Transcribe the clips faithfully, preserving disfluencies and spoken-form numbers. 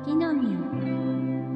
木の実を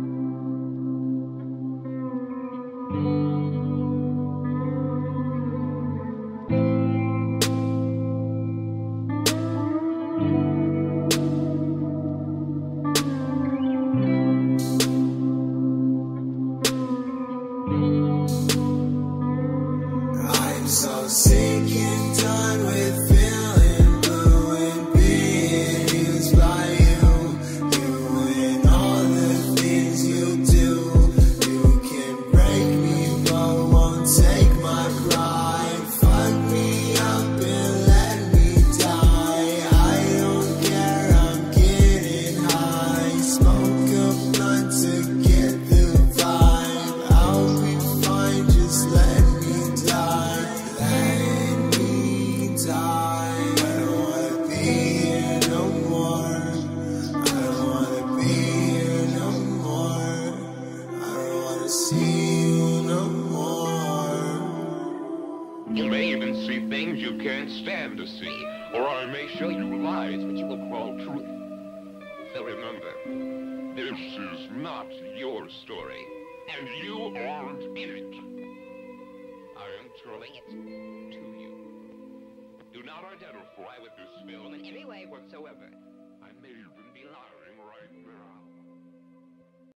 I'm so sick and done with feeling blue and being used by you. You and all the things you do. You can break me but won't take my pride. Fuck me up and let me die. I don't care, I'm getting high. Smoke a blunt to get the vibe. I'll be fine, just let me die. Let me die. I don't wanna be here no more. I don't wanna be here no more. I don't wanna see you no more. You may even see things you can't stand to see, or I may show you lies which you will call truth. So remember, this is not your story, and you aren't in it. I am telling it to you. Do not identify with this film in any way whatsoever.